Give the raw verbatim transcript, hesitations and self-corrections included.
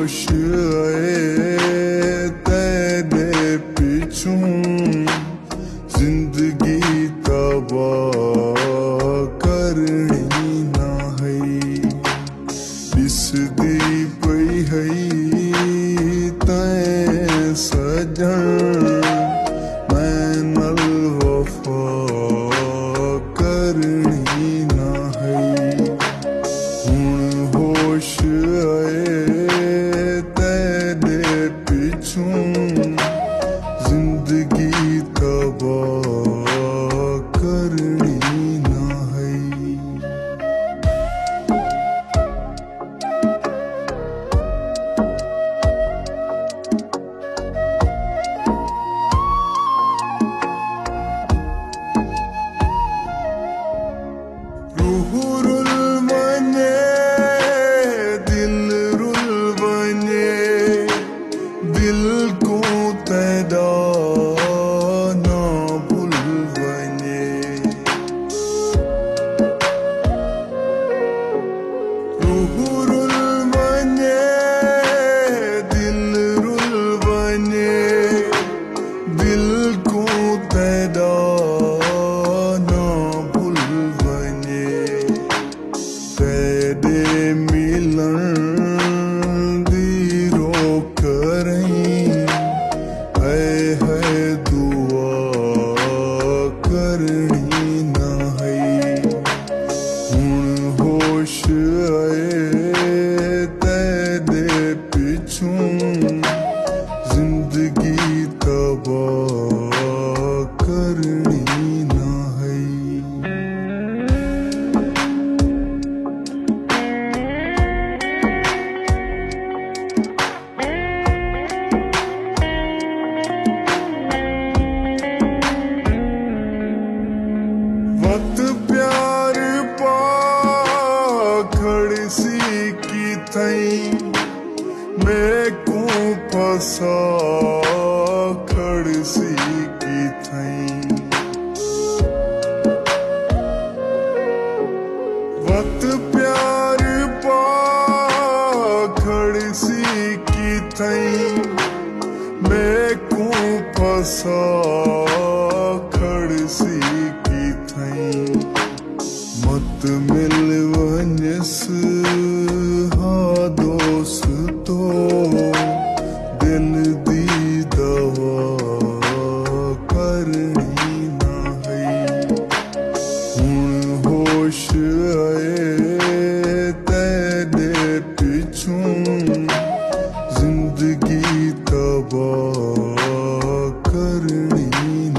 होश आए तेरे पिछू जिंदगी तबाह करनी ना है दिसदी पई है तैं सजन मैं नल वफा करनी ना है हुण होश आए तेरे पिछू जिंदगी तबाह करनी ना है। रूह रुल बने दिल रुल बने दिल को तेरा ना भूल बने रूह रुल बने दिल रुल बने दिल को तेरा ना भूल बने तेरे मिलन दी रोक रही है है दुआ करनी ना है हुण होश आए तेरे पिछू जिंदगी तबाह करनी ना है। वक्त प्यार पाखड़ सी की थई मैं को फसा खड़ सी की थई वक्त प्यार पाखड़ सी की थई मैं को फसा खड़ सी की थई मत मिल वंजस हा दोस्तो दिल दी दवा करनी ना है हुण होश आए तेरे पिछू जिंदगी तबाह करनी